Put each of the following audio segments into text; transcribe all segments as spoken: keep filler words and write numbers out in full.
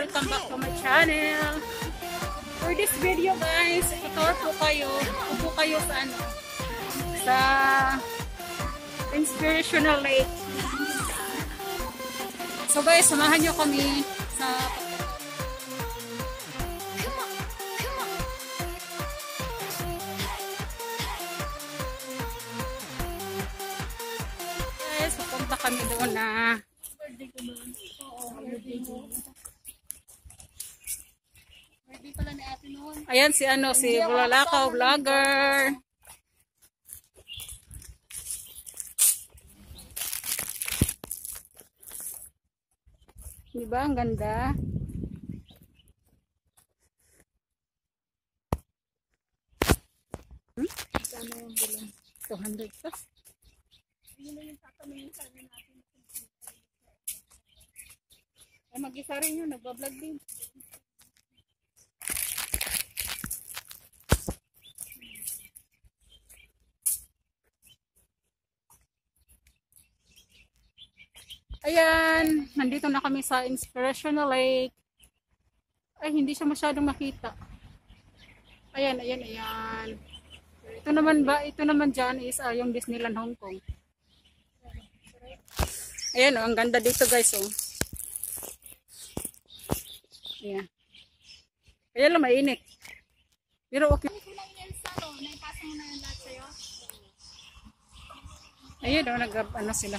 welcome back to my channel. For this video guys, tutor po kayo, po kayo sa ano, sa Inspirational Lake. So guys, samahan nyo kami sa guys, pupunta kami doon na ayan si ano, si Bulalakaw Vlogger. Diba ang ganda? Hmm? two hundred plus. Ay, mag-isa rin yun, nagbablog din. Ayan, nandito na kami sa Inspirational Lake. Ay, hindi siya masyadong makita. Ayan, ayan, ayan. Ito naman ba, ito naman dyan is uh, yung Disneyland Hongkong. Ayan, oh, ang ganda dito guys, oh. Ayan. Kaya lang mainit. Pero okay. Ayan, oh, nag, ano sila.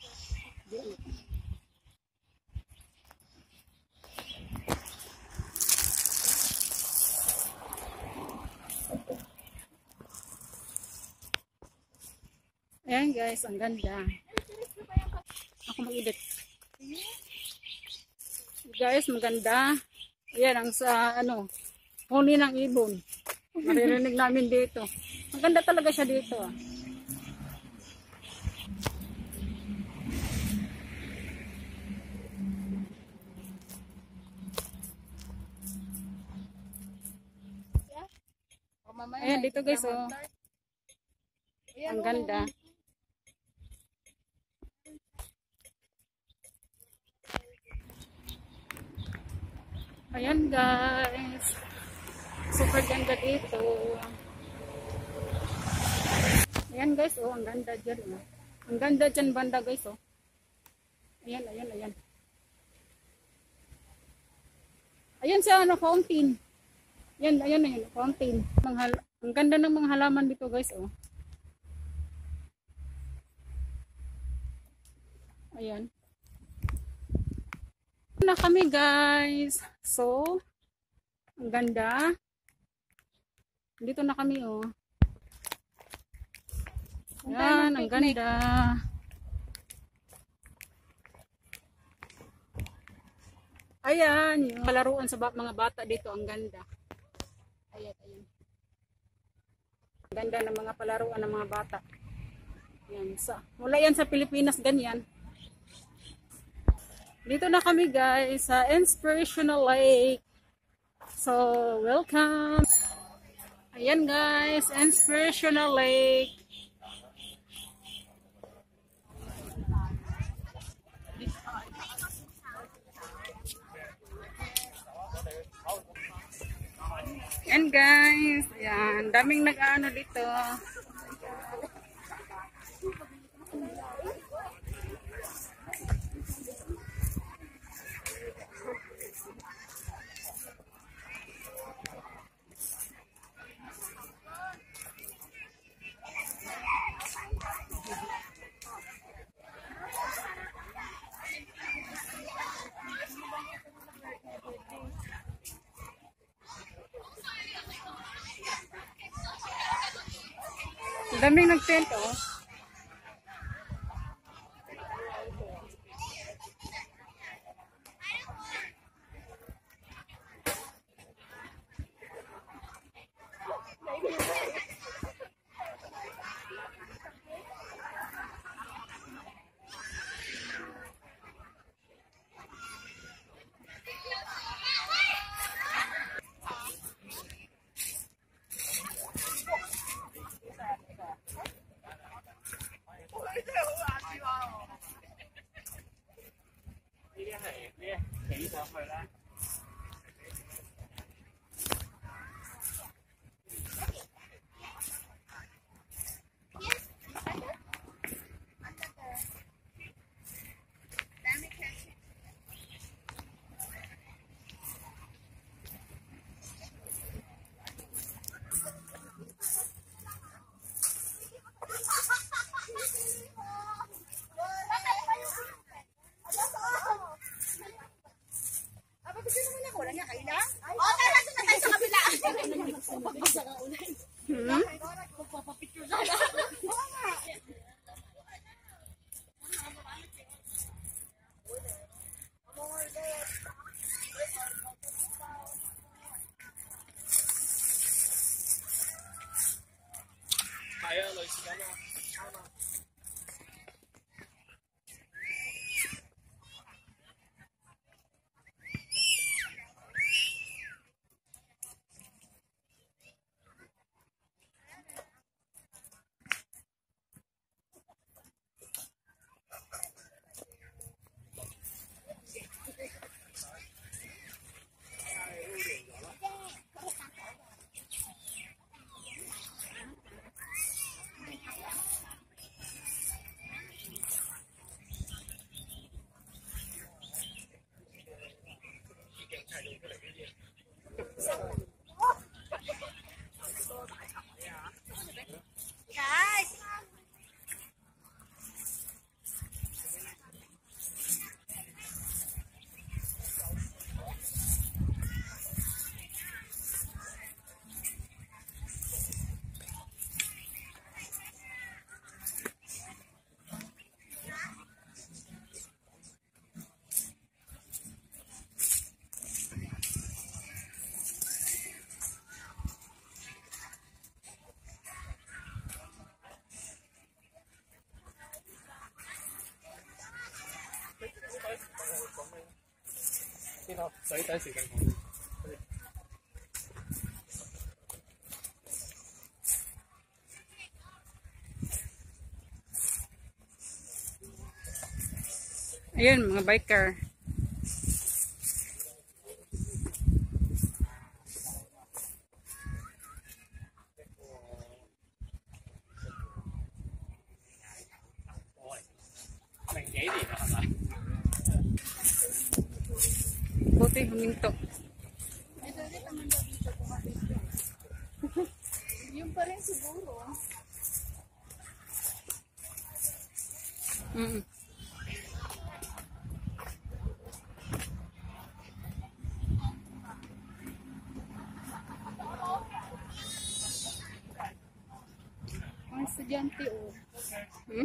Ayan guys, ang ganda. Ako mag-edit. Guys, maganda. Ayan, ang sa ano, huni ng ibon. Maririnig namin dito. Maganda talaga siya dito. Ah. Ayan, dito guys, oh. Ang ganda. Ayan guys, super ganda dito. Ayan guys, oh, ang ganda dyan. Oh. Ang ganda dyan banda guys, oh. Ayan, ayan, ayan. Ayan siya, ano, fountain. Ayan, ayan, ayan, fountain. Manghal ang ganda ng mga halaman dito guys, oh. Ayan. Na kami guys. So, ang ganda. Dito na kami, oh. Ayan, ang ganda. Ayan, yung palaruan sa mga bata dito, ang ganda. Ayan, ayan. Ang ganda ng mga palaruan ng mga bata. Ayan, sa, wala yan sa Pilipinas, ganyan. Dito na kami guys sa Inspirational Lake. So, welcome. Ayan guys, Inspirational Lake. Ayan guys, ayan, daming nag-ano dito. Daming nag-tent, oh. Hmm? Ayun, mga biker. Buti huminto. Yung pa rin siguro. Mm. Ang estudyante o. Hmm?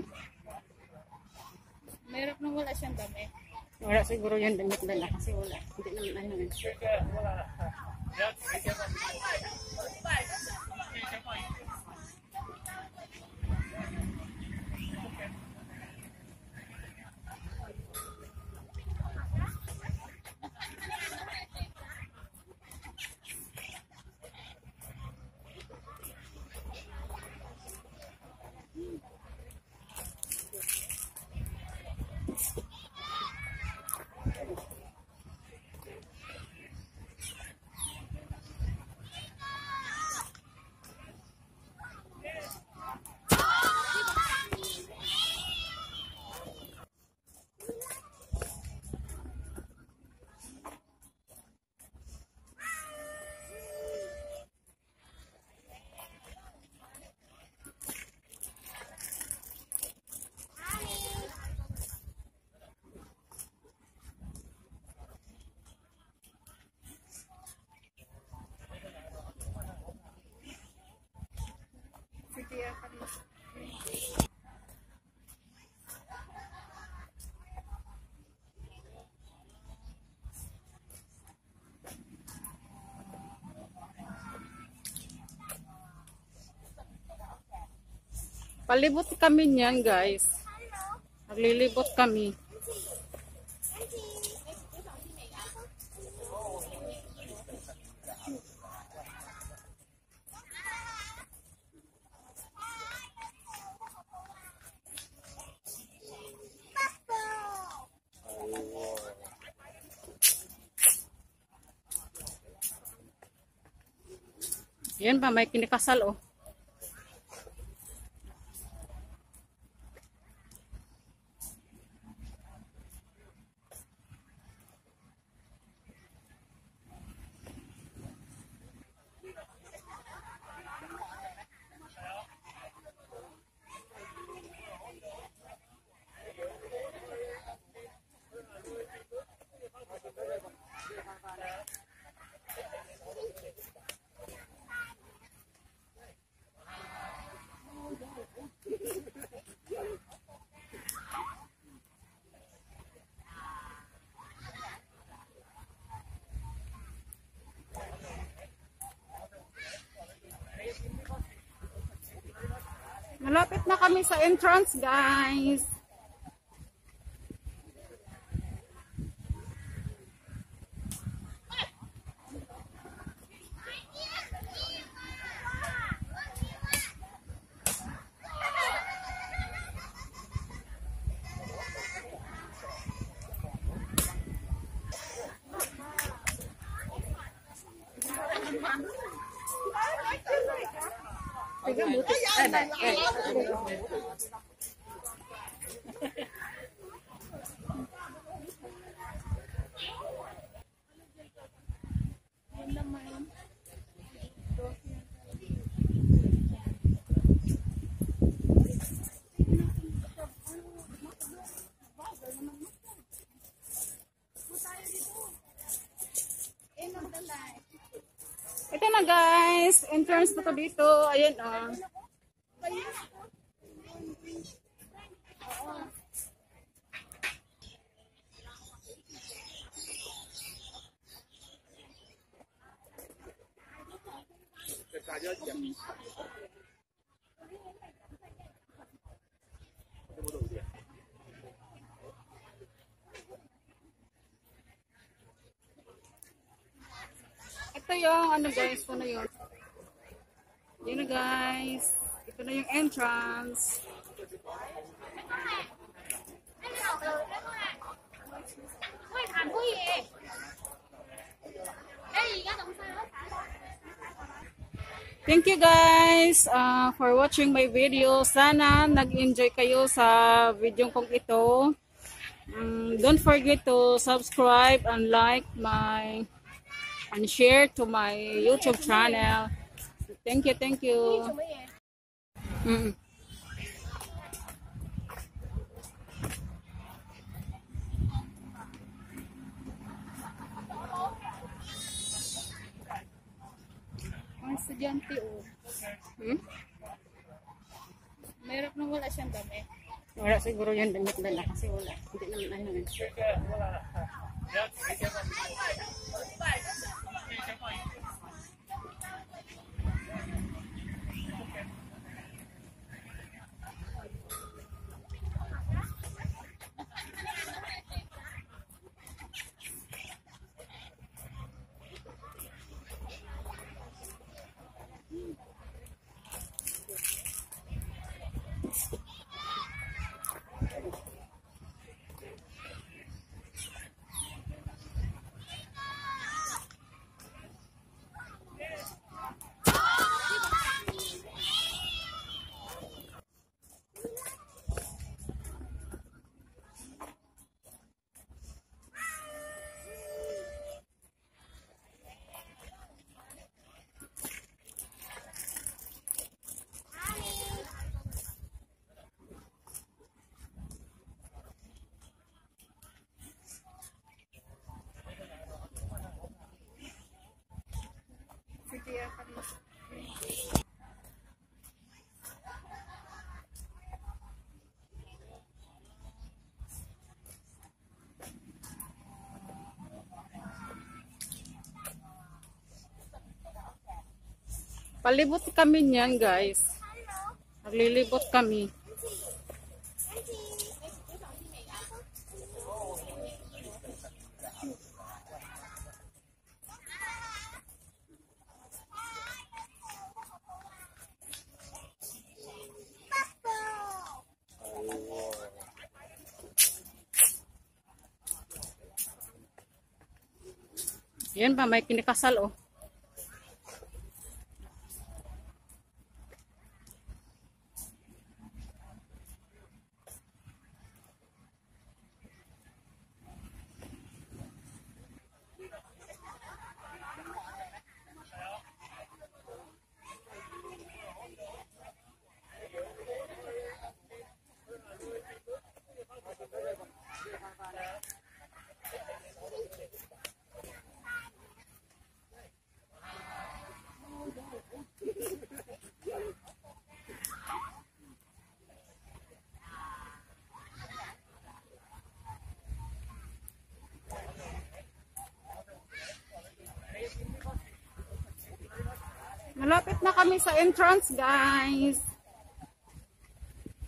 Meron na wala siyang dami. Wala siguro yan damit na kasi wala. Hindi naman ano. Palibot kami niyan, guys. Naglilibot kami. Yan pa, may kinikasal, oh. kami sa entrance, guys. Ito na guys, entrance na to dito. Ayan oh. Ito yung ano guys, ito na yun. Yan na guys. Ito na yung entrance. Thank you guys uh, for watching my video. Sana nag-enjoy kayo sa video kong ito. Um, don't forget to subscribe and like my and share to my YouTube channel. Thank you, thank you. Mm. Mga estudyante oh. Hmm? Mayroon na wala siyang dami. Wala siguro yan damit dala kasi wala. Hindi naman ano. Palibot kami niyan guys. Naglilibot kami. Yan pa, may kinikasal oh. Malapit na kami sa entrance, guys.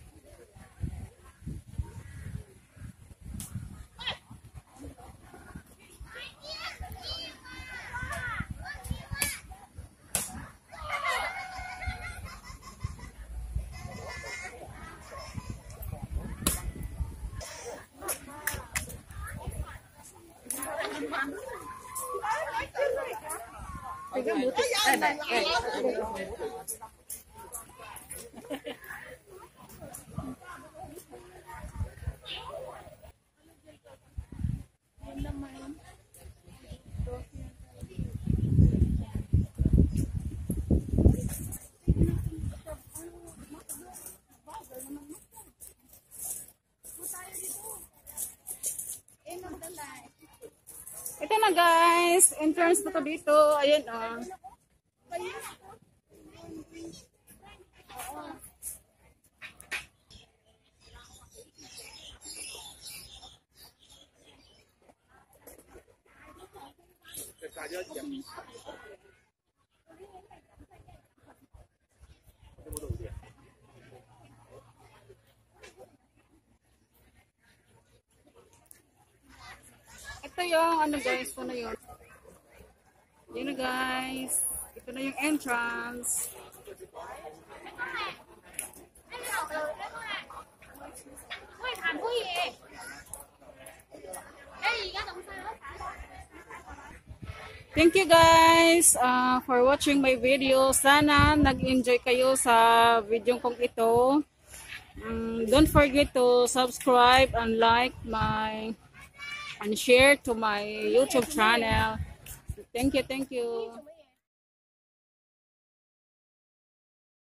Ito na guys, entrance na to dito. Ayan oh. Ito yung ano guys, ito na yun. Yun na guys. Ito na yung entrance. Thank you guys uh, for watching my video. Sana nag-enjoy kayo sa video kong ito. Um, don't forget to subscribe and like my and share to my YouTube channel. Thank you, thank you.